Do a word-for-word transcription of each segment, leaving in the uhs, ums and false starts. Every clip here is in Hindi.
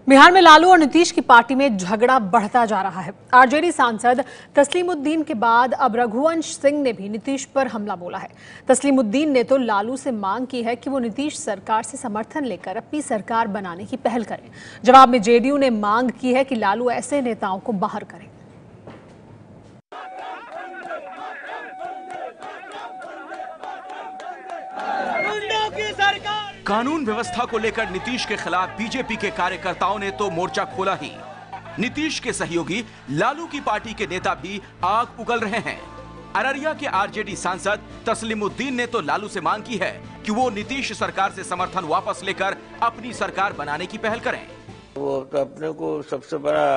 बिहार में लालू और नीतीश की पार्टी में झगड़ा बढ़ता जा रहा है। आरजेडी सांसद तस्लीमुद्दीन के बाद अब रघुवंश सिंह ने भी नीतीश पर हमला बोला है। तस्लीमुद्दीन ने तो लालू से मांग की है कि वो नीतीश सरकार से समर्थन लेकर अपनी सरकार बनाने की पहल करें। जवाब में जेडीयू ने मांग की है कि लालू ऐसे नेताओं को बाहर करें। कानून व्यवस्था को लेकर नीतीश के खिलाफ बीजेपी के कार्यकर्ताओं ने तो मोर्चा खोला ही। नीतीश के सहयोगी लालू की पार्टी के नेता भी आग उगल रहे हैं। अररिया के आरजेडी सांसद तस्लीमुद्दीन ने तो लालू से मांग की है कि वो नीतीश सरकार से समर्थन वापस लेकर अपनी सरकार बनाने की पहल करें। वो तो अपने को सबसे बड़ा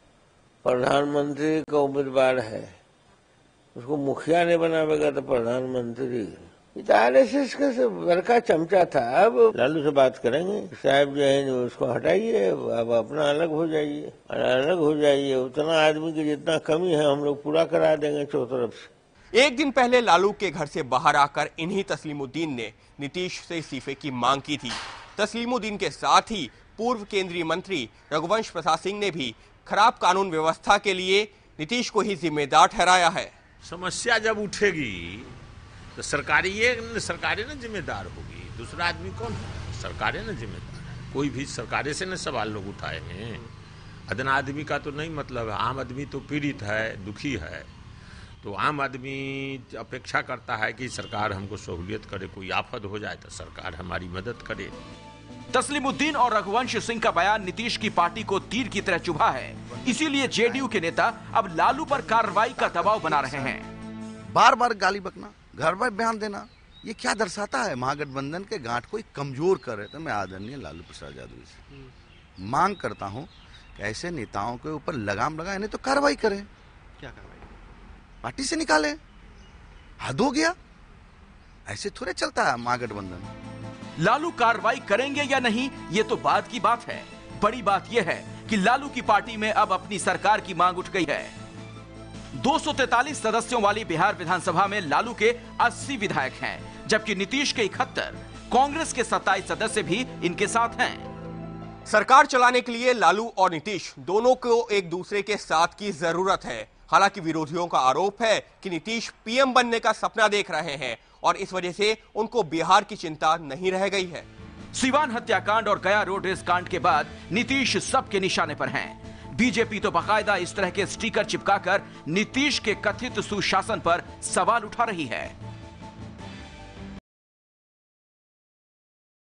प्रधानमंत्री का उम्मीदवार है, उसको मुखिया नहीं बनावेगा तो प्रधानमंत्री। आरएसएस का से बड़का चमचा था। अब लालू से बात करेंगे, साहब जो है उसको हटाइए, अब अपना अलग हो जाइए, अलग हो जाइए। उतना आदमी की जितना कमी है हम लोग पूरा करा देंगे चौतरफ से। एक दिन पहले लालू के घर से बाहर आकर इन्हीं तस्लीमुद्दीन ने नीतीश से इस्तीफे की मांग की थी। तस्लीमुद्दीन के साथ ही पूर्व केंद्रीय मंत्री रघुवंश प्रसाद सिंह ने भी खराब कानून व्यवस्था के लिए नीतीश को ही जिम्मेदार ठहराया है। समस्या जब उठेगी तो सरकारी ये सरकारें ना जिम्मेदार होगी, दूसरा आदमी कौन है? सरकारें ना जिम्मेदार है। कोई भी सरकारें से न सवाल लोग उठाए हैं। अदना आदमी का तो नहीं मतलब है। आम आदमी तो पीड़ित है, दुखी है, तो आम आदमी अपेक्षा करता है कि सरकार हमको सहूलियत करे, कोई आफत हो जाए तो सरकार हमारी मदद करे। तस्लीमुद्दीन और रघुवंश सिंह का बयान नीतीश की पार्टी को तीर की तरह चुभा है। इसीलिए जेडीयू के नेता अब लालू पर कार्रवाई का दबाव बना रहे हैं। बार बार गाली बकना, घर पर बयान देना, ये क्या दर्शाता है? महागठबंधन के गांठ को कमजोर करे। तो मैं आदरणीय लालू प्रसाद यादव से मांग करता हूं कि ऐसे नेताओं के ऊपर लगाम लगाए, नहीं तो कार्रवाई करें। क्या कार्रवाई? पार्टी से निकाले। हद हो गया, ऐसे थोड़े चलता है महागठबंधन। लालू कार्रवाई करेंगे या नहीं, ये तो बाद की बात है। बड़ी बात यह है कि लालू की पार्टी में अब अपनी सरकार की मांग उठ गई है। दो सौ तैंतालीस सदस्यों वाली बिहार विधानसभा में लालू के अस्सी विधायक हैं, जबकि नीतीश के इकहत्तर, कांग्रेस के सत्ताईस सदस्य भी इनके साथ हैं। सरकार चलाने के लिए लालू और नीतीश दोनों को एक दूसरे के साथ की जरूरत है। हालांकि विरोधियों का आरोप है कि नीतीश पीएम बनने का सपना देख रहे हैं और इस वजह से उनको बिहार की चिंता नहीं रह गई है। सीवान हत्याकांड और गया रोड रेस कांड के बाद नीतीश सबके निशाने पर हैं। बीजेपी तो बाकायदा इस तरह के स्टिकर चिपकाकर नीतीश के कथित सुशासन पर सवाल उठा रही है।